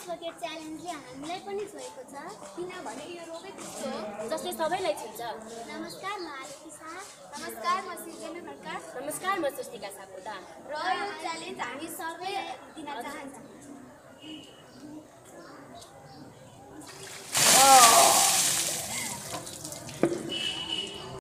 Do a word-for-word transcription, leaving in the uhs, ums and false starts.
Bucket च्यालेन्जले हामीलाई पनि छोएको छ किनभने यो रोगै त्यस्तो हो जसले सबैलाई छुन्छ। नमस्कार म आरती शाह नमस्कार म सृजना खड्का नमस्कार म सृष्टिका सापकोटा र यो च्यालेन्ज हामी सबै दिन चाहन्छौँ।